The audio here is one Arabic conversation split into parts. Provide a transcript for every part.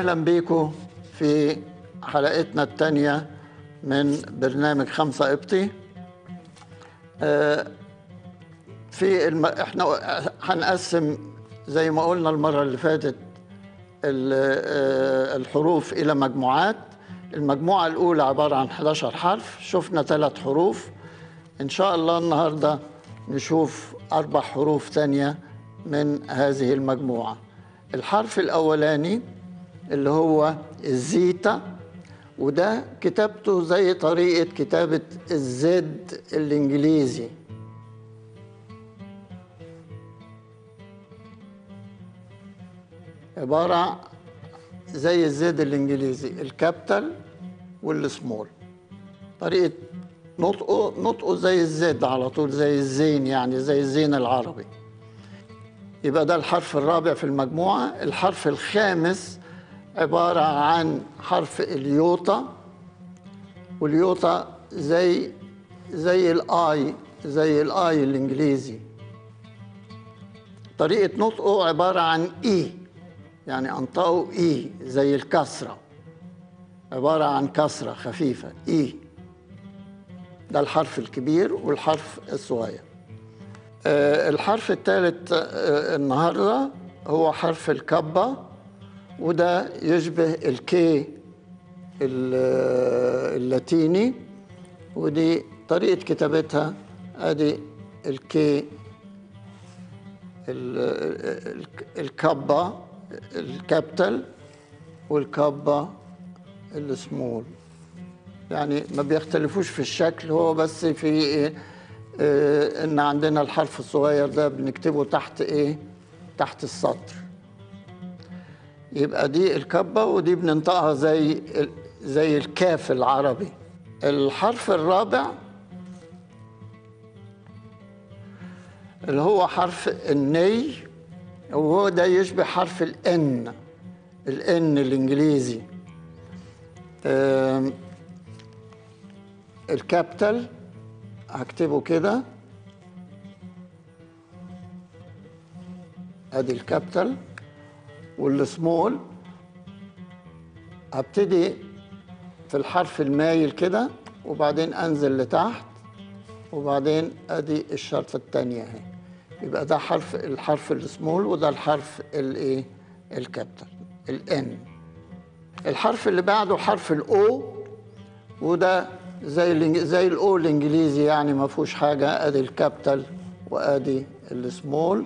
وسهلا بكم في حلقتنا الثانية من برنامج 5 قبطي. احنا هنقسم زي ما قلنا المرة اللي فاتت الحروف إلى مجموعات. المجموعة الأولى عبارة عن 11 حرف، شفنا 3 حروف. إن شاء الله النهاردة نشوف 4 حروف تانية من هذه المجموعة. الحرف الأولاني اللي هو الزيتا، وده كتابته زي طريقة كتابة الزد الإنجليزي. عبارة زي الزد الإنجليزي، الكابيتال والسمول. طريقة نطقه زي الزد على طول، زي الزين، يعني زي الزين العربي. يبقى ده الحرف الرابع في المجموعة. الحرف الخامس عبارة عن حرف اليوتا، واليوتا زي الاي، زي الاي الانجليزي. طريقة نطقه عبارة عن اي، يعني انطقه اي زي الكسرة، عبارة عن كسرة خفيفة اي. ده الحرف الكبير والحرف الصغير. الحرف الثالث النهارده هو حرف الكابا، وده يشبه الكي اللاتيني، ودي طريقة كتابتها. ادي الكي الكابا الكابيتال، والكابا السمول. يعني ما بيختلفوش في الشكل، هو بس في ايه، ان عندنا الحرف الصغير ده بنكتبه تحت ايه، تحت السطر. يبقى دي الكبة، ودي بننطقها زي الكاف العربي. الحرف الرابع اللي هو حرف الني، وهو ده يشبه حرف الان الانجليزي. الكابيتال هكتبه كده، ادي الكابيتال، والسمول هبتدي في الحرف المايل كده، وبعدين انزل لتحت، وبعدين ادي الشرطة الثانية اهي. يبقى ده الحرف السمول، وده الحرف الايه، الكابيتال الان. الحرف اللي بعده حرف الاو، وده زي الاو الانجليزي، يعني ما فيهوش حاجة. ادي الكابيتال وادي السمول.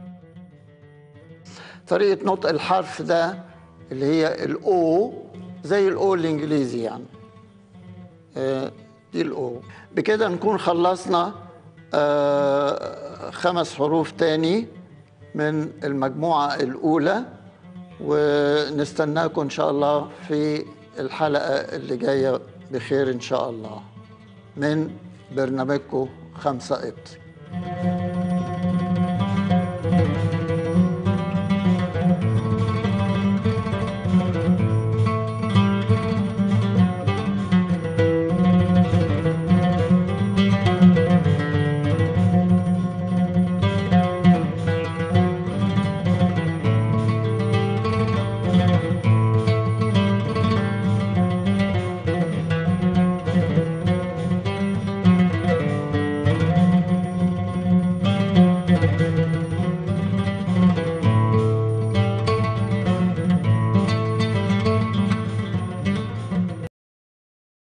طريقة نطق الحرف ده اللي هي الاو زي الاو الانجليزي، يعني دي الاو. بكده نكون خلصنا 5 حروف تاني من المجموعة الأولى، ونستناكم إن شاء الله في الحلقة اللي جاية بخير إن شاء الله من برنامجكم 5 قبطي.